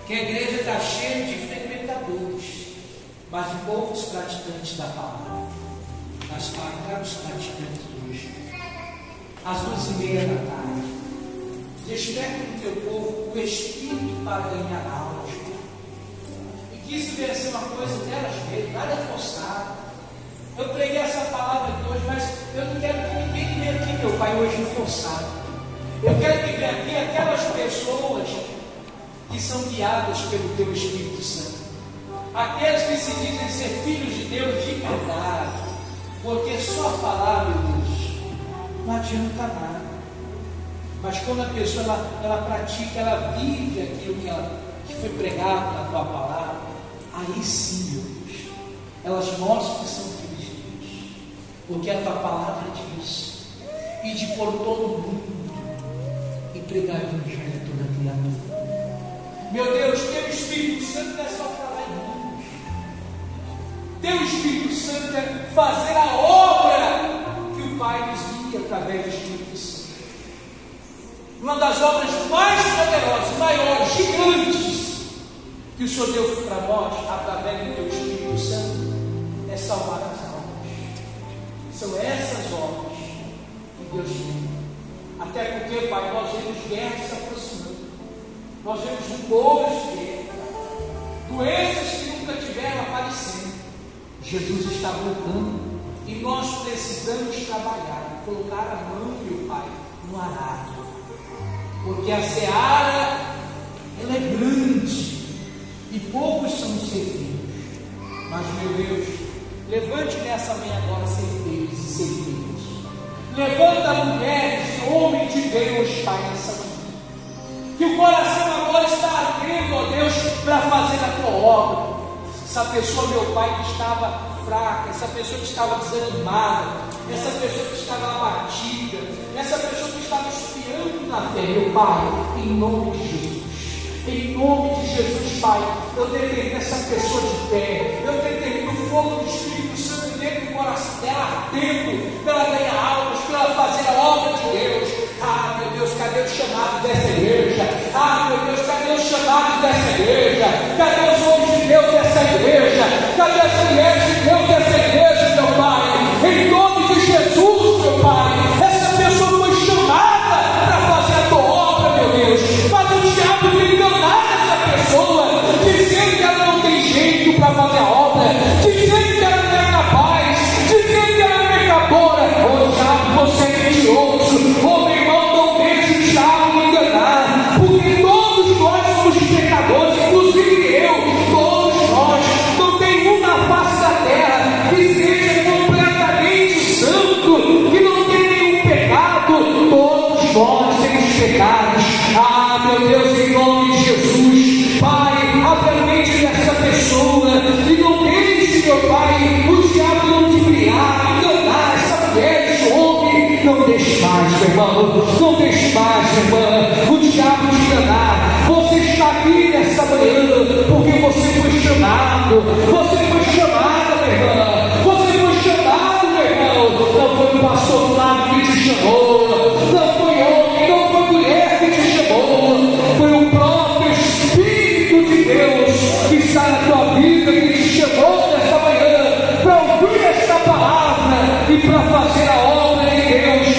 que a igreja está cheia de frequentadores, mas de poucos praticantes da palavra. Mas para os praticantes hoje, às 2:30 da tarde, desperta no teu povo o espírito para ganhar almas. E que isso venha ser uma coisa delas mesmo, nada forçado. Eu preguei essa palavra aqui hoje, mas eu não quero que ninguém venha aqui, meu Pai, hoje forçado. Eu quero que venha aqui aquelas pessoas que são guiadas pelo Teu Espírito Santo. Aqueles que se dizem ser filhos de Deus de verdade. Porque só falar, meu Deus, não adianta nada. Mas quando a pessoa ela pratica, ela vive aquilo que foi pregado na Tua palavra, aí sim, meu Deus, elas mostram que são filhos de Deus. Porque a Tua palavra diz, e de por todo o mundo, e pregar o Evangelho a toda criatura. Meu Deus, Teu Espírito Santo não é só falar em nome. Teu Espírito Santo é fazer a obra que o Pai nos guia através do Espírito Santo. Uma das obras mais poderosas, maiores, gigantes que o Senhor deu para nós através do Teu Espírito Santo é salvar as almas. São essas obras que Deus tem. Até porque, Pai, nós vemos guerras se aproximando, nós vemos rumores de guerra, doenças que nunca tiveram aparecendo. Jesus está voltando e nós precisamos trabalhar, colocar a mão, meu Pai, no arado, porque a seara ela é grande e poucos são os ceifeiros. Mas, meu Deus, levante nessa manhã agora ceifeiros e ceifeiras. Levanta mulheres e homens de Deus, Pai, nessa manhã. Que o coração agora está ardendo, ó Deus, para fazer a Tua obra. Essa pessoa, meu Pai, que estava fraca, essa pessoa que estava desanimada, essa pessoa que estava abatida, essa pessoa que estava esfriando na fé, meu Pai, em nome de Jesus. Em nome de Jesus, Pai, eu determino essa pessoa de pé, eu determino o fogo do Espírito Santo dentro do coração dela, ardendo, para ela ganhar almas, para ela fazer a obra de Deus. Ah, meu Deus, cadê os chamados dessa igreja? Ah, meu Deus, cadê os chamados dessa igreja? Cadê os homens de Deus dessa igreja? Cadê as mulheres de Deus dessa igreja, meu Pai? Em nome de Jesus, meu Pai, essa pessoa foi chamada para fazer a Tua obra, meu Deus, mas o diabo tem enganado essa pessoa, dizendo que ela não tem jeito para fazer a obra, dizendo que ela não é capaz, dizendo que ela não é capora. Ô diabo, você é mentiroso. Ô meu irmão, não deixe o diabo me enganar, porque todos nós somos pecadores, inclusive eu, todos nós, não tem um na face da terra que seja completamente santo, que não tenha nenhum pecado. Todos nós temos pecados. Ah, meu Deus, em nome de Jesus, Pai, abra a mente dessa pessoa e não deixe, meu Pai, o diabo não te criar, enganar essa mulher, esse homem. Não deixe mais, meu irmão, não deixe mais, minha irmã, o diabo te enganar. Você está aqui nessa manhã porque você foi chamado, você foi chamada, minha irmã, você foi chamado, meu irmão. Não foi o pastor Flávio que te chamou, não foi homem, não foi mulher que te chamou, foi o próprio Espírito de Deus que está na tua vida, que te chamou nessa manhã para ouvir esta palavra e para fazer a obra de Deus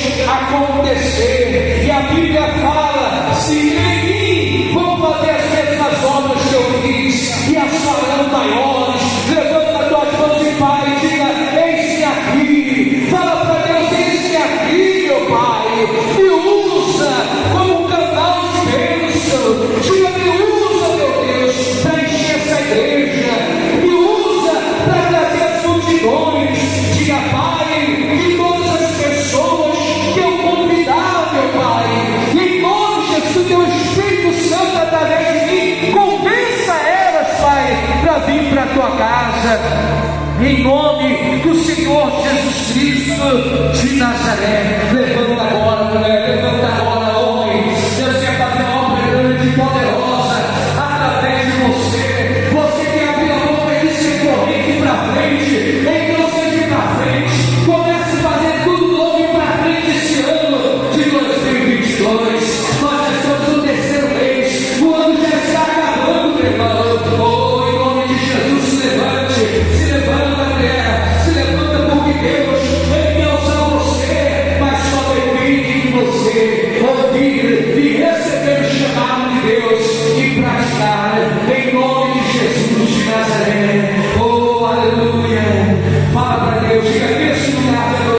acontecer. E a Bíblia fala: se em mim vão fazer as mesmas obras que eu fiz, e as farão maiores. Levanta tuas mãos e Pai, diga: eis-me aqui. Fala para Deus: eis-me aqui, meu Pai, me usa como um canal de bênção. Diga: me usa, meu Deus, para encher essa igreja, me usa para trazer as multidões. Diga: Pai, de todas as pessoas que eu convidar, meu Pai, em nome de Jesus, Teu Espírito Santo através de mim, convença elas, Pai, para vir para a Tua casa, em nome do Senhor Jesus Cristo de Nazaré. Levanta